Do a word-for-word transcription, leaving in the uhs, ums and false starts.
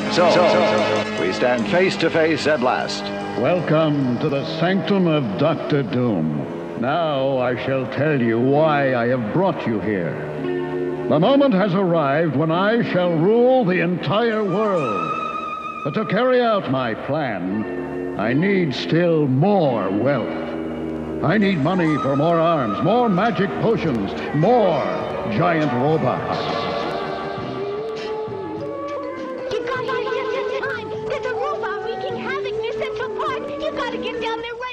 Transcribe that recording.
So, we stand face to face at last. Welcome to the sanctum of Doctor Doom. Now I shall tell you why I have brought you here. The moment has arrived when I shall rule the entire world. But to carry out my plan, I need still more wealth. I need money for more arms, more magic potions, more giant robots. You got here just in time. There's a robot wreaking havoc near Central Park. You gotta get down there right